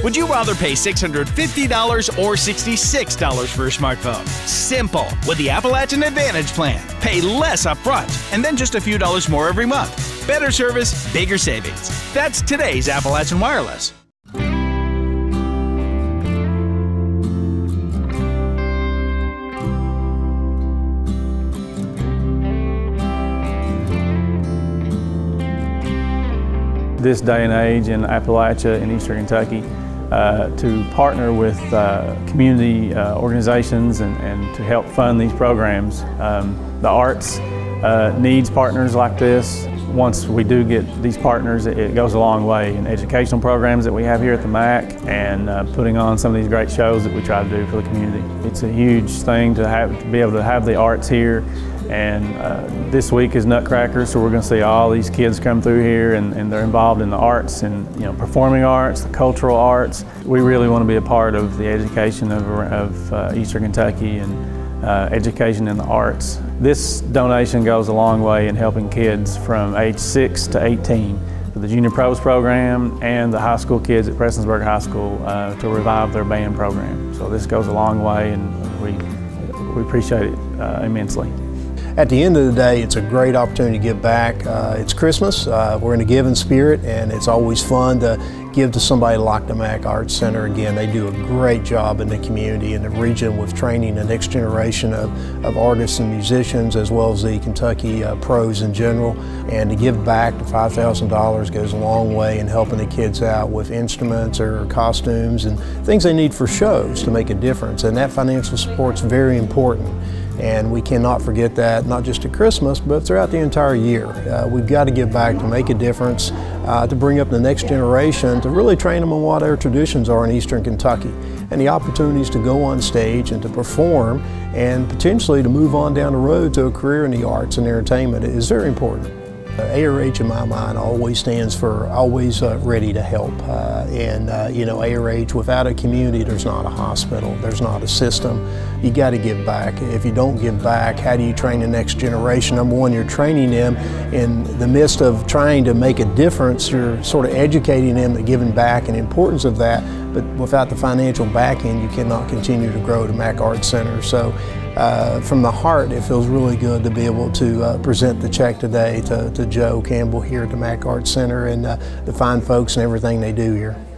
Would you rather pay $650 or $66 for a smartphone? Simple. With the Appalachian Advantage plan, pay less upfront and then just a few dollars more every month. Better service, bigger savings. That's today's Appalachian Wireless. This day and age in Appalachia and Eastern Kentucky, to partner with community organizations and to help fund these programs. The arts needs partners like this. Once we do get these partners, it goes a long way in educational programs that we have here at the MAC and putting on some of these great shows that we try to do for the community. It's a huge thing to be able to have the arts here. And this week is Nutcracker, so we're going to see all these kids come through here and they're involved in the arts and performing arts, the cultural arts. We really want to be a part of the education of Eastern Kentucky and education in the arts. This donation goes a long way in helping kids from age 6 to 18 for the Junior Pros program and the high school kids at Prestonsburg High School to revive their band program. So this goes a long way and we appreciate it immensely. At the end of the day, it's a great opportunity to give back. It's Christmas, we're in a giving spirit, and it's always fun to give to somebody like the MAC Arts Center. Again, they do a great job in the community and the region with training the next generation of artists and musicians, as well as the Kentucky pros in general. And to give back to $5,000 goes a long way in helping the kids out with instruments or costumes and things they need for shows to make a difference. And that financial support's very important. And we cannot forget that, not just at Christmas, but throughout the entire year. We've got to give back to make a difference, to bring up the next generation, to really train them on what our traditions are in Eastern Kentucky. And the opportunities to go on stage and to perform and potentially to move on down the road to a career in the arts and entertainment is very important. ARH in my mind always stands for always ready to help. ARH, without a community, there's not a hospital, there's not a system. You got to give back. If you don't give back, how do you train the next generation? Number one, you're training them in the midst of trying to make a difference. You're sort of educating them to giving back and the importance of that. But without the financial backing, you cannot continue to grow the MAC Arts Center. So from the heart, it feels really good to be able to present the check today to Joe Campbell here at the MAC Arts Center and the fine folks and everything they do here.